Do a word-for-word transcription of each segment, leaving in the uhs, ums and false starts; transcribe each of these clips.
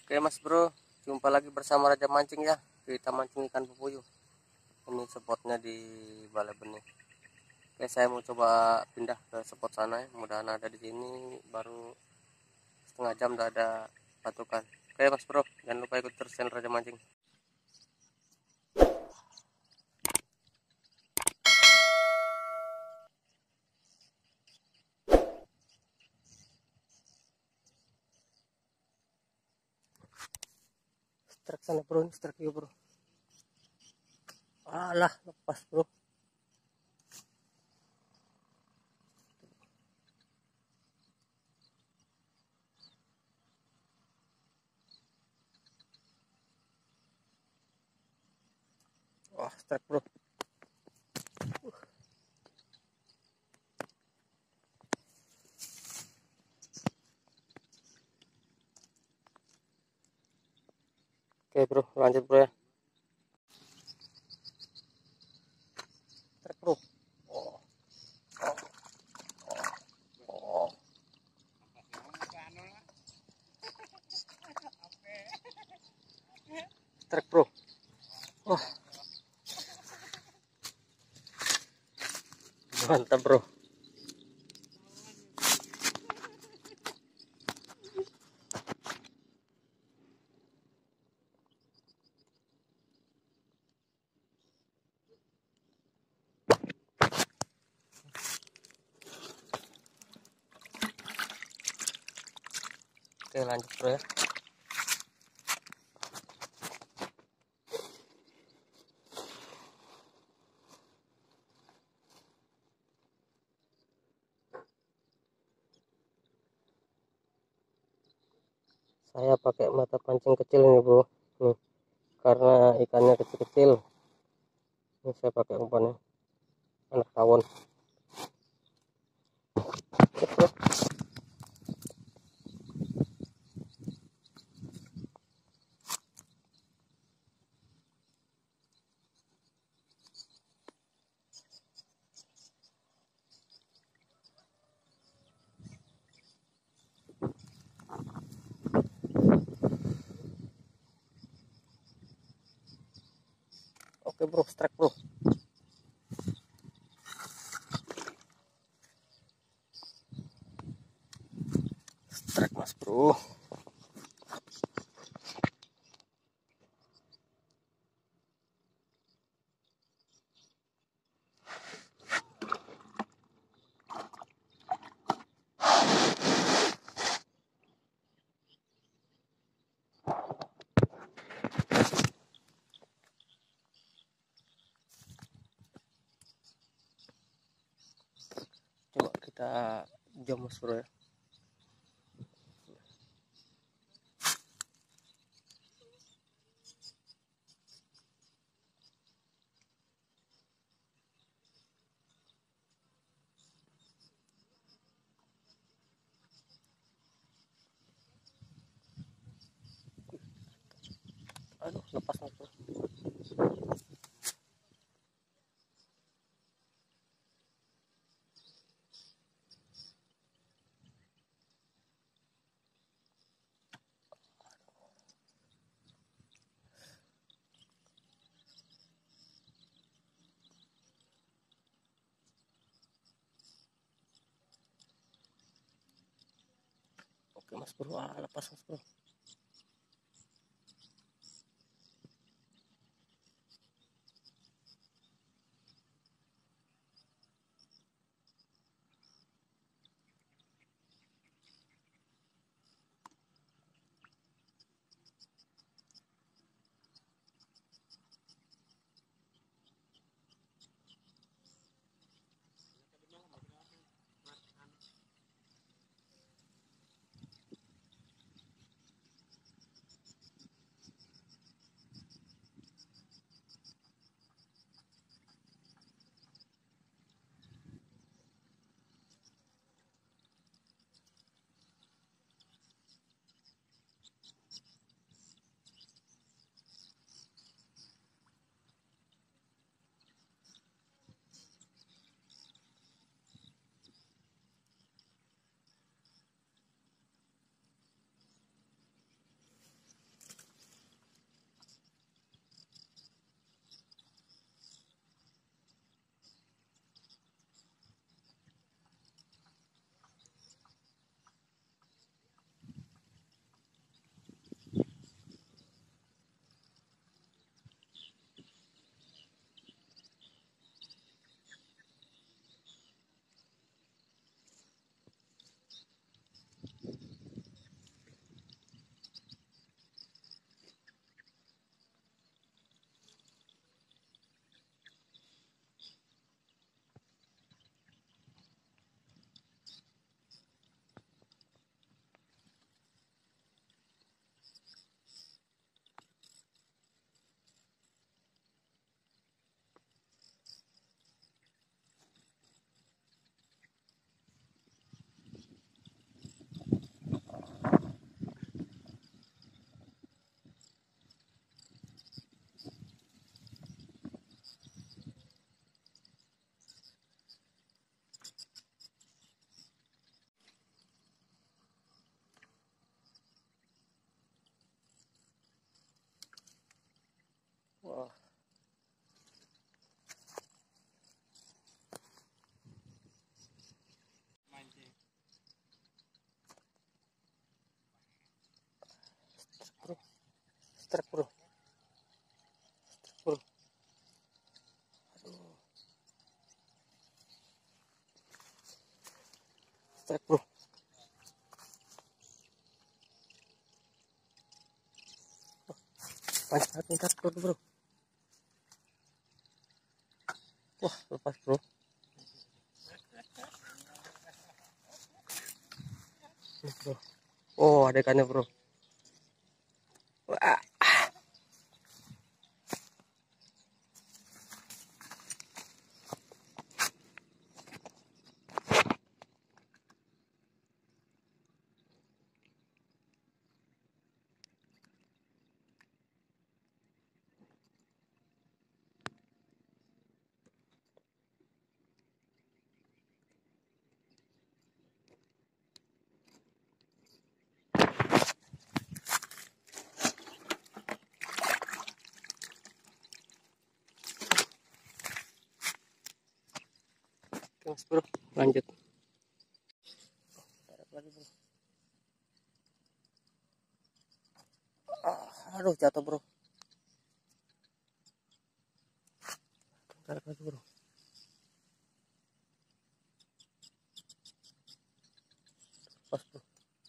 Oke mas bro, jumpa lagi bersama Raja Mancing ya. Kita mancing ikan pepuyuh. Ini spotnya di Balai Benih. Oke, saya mau coba pindah ke spot sana ya. Mudahan ada di sini. Baru setengah jam udah ada patukan. Oke mas bro, jangan lupa ikut terus channel Raja Mancing. Strike sana bro, ini strike juga bro. Alah, lepas bro. Wah, strike bro. Oke bro, lanjut bro ya. Strike bro. Oh. Oh. Oh. Strike bro. Wah. Mantap bro. Oke lanjut bro ya. Saya pakai mata pancing kecil ini bro, nih karena ikannya kecil-kecil. Ini saya pakai umpannya anak tawon. Oke bro, strike bro. Strike mas bro. Coba kita jam mas bro ya. Aduh, lepas mas bro. Oke mas bro, ah, lepas mas bro. strike bro, strike bro. Aduh, strike bro. Pancing hati ntar bro, bro. Wah, lepas bro. Nih, bro. Oh, ada ikannya bro. Wah. Mas bro, lanjut. Lagi bro. Ah, aduh jatuh bro. Tarik lagi bro. Pas bro.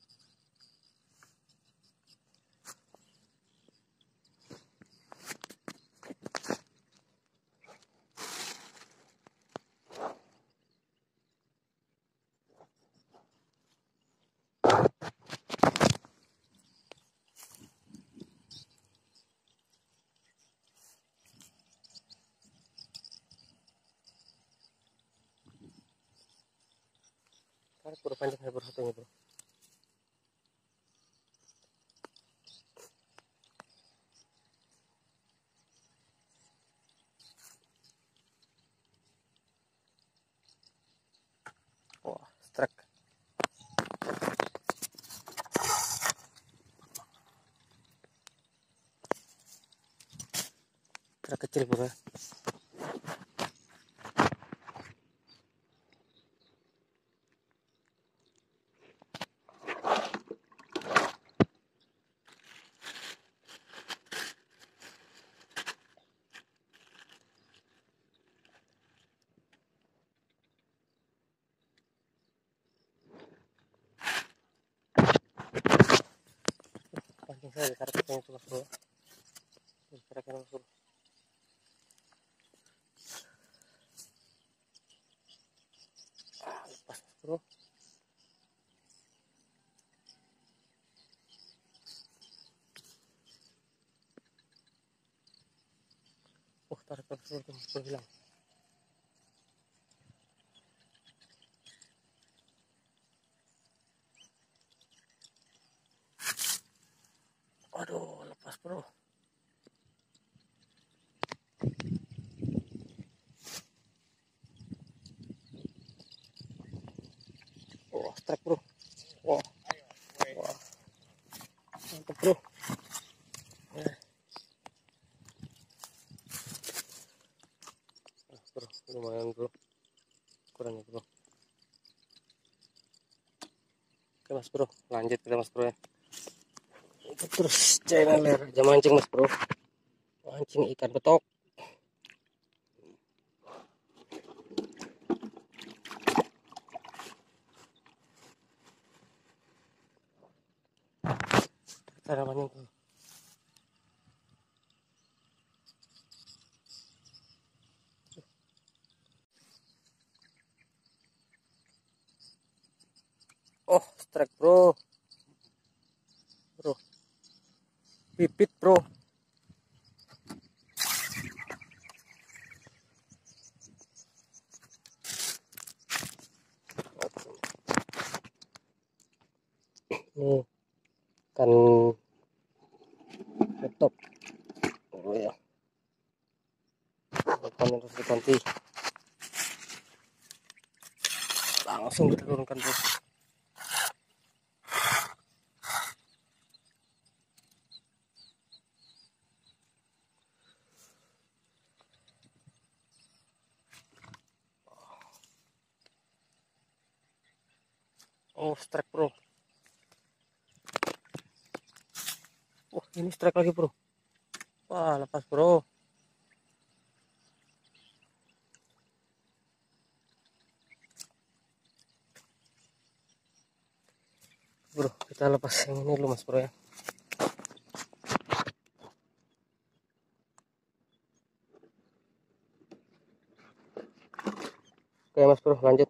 Tarik bro, panjang ya bro, satunya bro. Wah, strike. Strike kecil bro. Pancing saya ditarik ke sini mas bro. Ditarik ke mas bro. Ah, lepas mas bro. Oh, tarik ke mas bro, mas bro hilang. Aduh, lepas bro. Oh, strike bro. Wah, wah, mantap bro. Eh. Ah, bro, lumayan bro. Kurang ya bro. Oke mas bro, lanjut kita mas bro ya. Terus channel Raja Mancing mas bro. Mancing ikan betok. Cara mancing bro. Oh, strike bro. Bro. Pipit bro. Nih kan betok. Oh ya. Ikan harus diganti. Langsung kita turunkan bro. Oh, strike bro. Wah, ini strike lagi bro. Wah, lepas bro. Bro, kita lepas yang ini dulu mas bro ya. Oke mas bro, lanjut.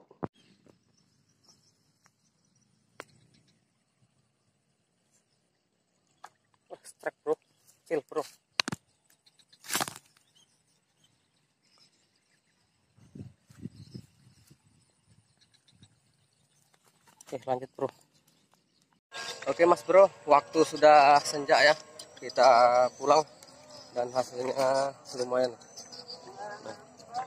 Wah, strike bro, kecil bro. Oke lanjut bro. Oke mas bro, waktu sudah senja ya, kita pulang dan hasilnya lumayan. Nah,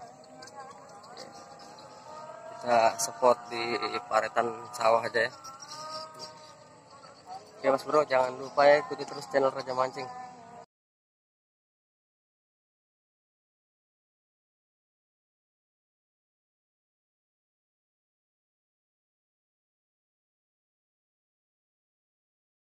kita spot di paretan sawah aja ya. Oke mas bro, jangan lupa ya ikuti terus channel Raja Mancing.